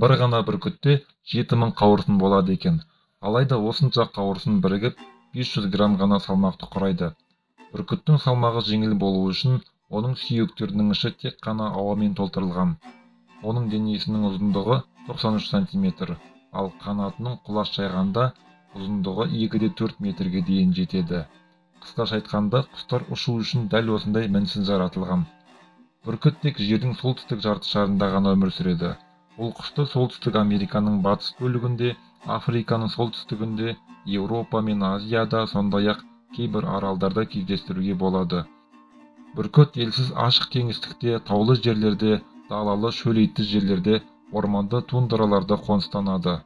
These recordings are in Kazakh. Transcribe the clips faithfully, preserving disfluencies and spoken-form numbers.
бір ғана бүркітте жеті мың қауырсын болады екен. Алайда осынша қауырсын бірігіп бес жүз грамм ғана салмақты құрайды. Бүркіттің салмағы жеңіл болуы үшін оның сүйектерінің іші тек қана ауамен толтырылған. Оның денесінің ұзындығы тоқсан үш сантиметр, ал қанатының құлаш жайғанда ұзындығы екі де төрт метрге дейін жетеді. Қысқаша айтқанда, құстар ұшу үшін дәл осындай мінсіз жаратылған. Бүркіт тек жердің солтүстік жарты шарында ғана өмір сүреді. Бұл құсты солтүстік Американың батыс бөлігінде, Африканың солтүстігінде, Еуропа мен Азияда, сондай-ақ кейбір аралдарда кездестіруге болады. Бүркіт елсіз ашық кеңістікте, таулы жерлерде, далалы шөлейтті жерлерде, орманды тундраларда қоныстанады.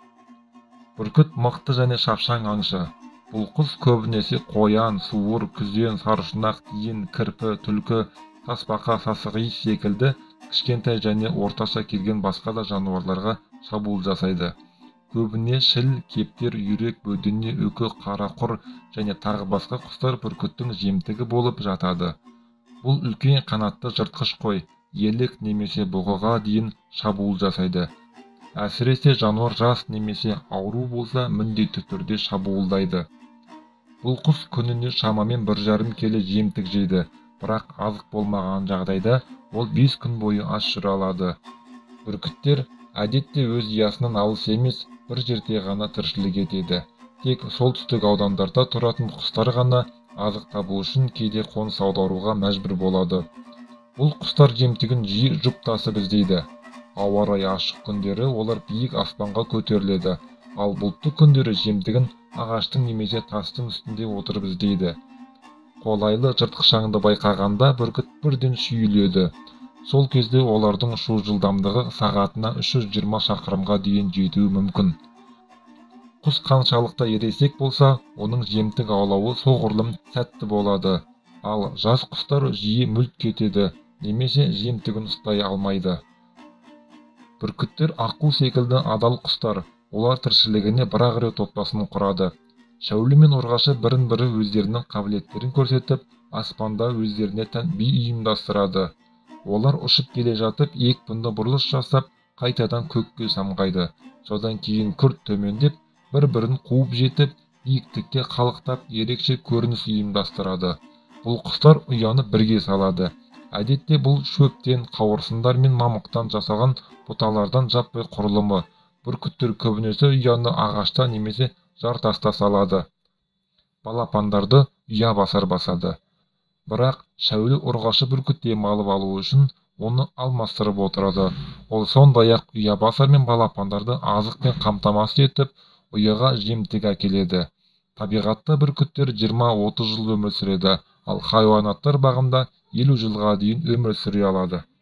Бүркіт мықты және шапшаң аңшы. Бұл құс көбінесе қоян, суыр, күзен, сарышұнақ, тиін, кірпі, түлкі, тасбақа, сасықиіз секілді кішкентай және орташа келген басқа да жануарларға шабуыл жасайды. Көбіне шіл, кептер, үйрек, бөдене, үкі, қарақұр және тағы басқа құстар бүркіттің жемтігі болып жатады. Бұл үлкен қанатты жыртқыш қой, елік немесе бұғыға дейін шабуыл жасайды. Әсіресе жануар жас немесе ауру болса міндетті түрде шабуылдайды. Бұл құс күніне шамамен бір жарым келі жемтік жейді, бірақ азық болмаған жағдайда ол бес күн бойы аш жүре алады. Бүркіттер әдетте өз ұясынан алыс емес, бір жерде ғана тіршілік етеді. Тек солтүстік аудандарда тұратын құстар ғана азық табу үшін кейде қоныс аударуға мәжбүр болады. Бұл құстар жемтігін жиі жұп тасып іздейді. Ауа райы ашық күндері олар биік аспанға көтеріледі, ал бұлтты күндері жемтігін ағаштың немесе тастың үстінде отырып іздейді. Қолайлы жыртқышаңды байқағанда бүркіт бірден шүйіледі. Сол кезде олардың ұшу жылдамдығы сағатына үш жүз жиырма шақырымға дейін жетуі мүмкін. Құс қаншалықты ересек болса, оның жемтік аулауы соғұрлым сәтті болады, ал жас құстар жиі мүлт кетеді немесе жемтігін ұстай алмайды. Бүркіттер аққу секілді адал құстар, олар тіршілігіне бір-ақ рет отбасын құрады. Шәулі мен ұрғашы бірін-бірі өздерінің қабілеттерін көрсетіп, аспанда өздеріне тән би ұйымдастырады. Олар ұшып келе жатып, екпінді бұрылыс жасап, қайтадан көкке самғайды. Содан кейін күрт төмендеп, бір-бірін қуып жетіп, биіктікте қалықтап, ерекше көрініс ұйымдастырады. Бұл құстар ұяны бірге салады. Әдетте бұл шөптен, қауырсындар мен мамықтан жасалған бұталардан жаппай құрылымы. Бүркіттер көбінесе ұяны ағашта немесе жартаста салады. Балапандарды ұя басар басады. Бірақ шәулі ұрғашы бүркіт демалып алу үшін оны алмастырып отырады. Ол сондай-ақ ұя басар мен балапандарды азықпен қамтамасыз етіп, ұяға жемтік әкеледі. Табиғатта бүркіттер жиырма-отыз жыл өмір сүреді, ал хайуанаттар бағында елу жылға дейін өмір сүре алады.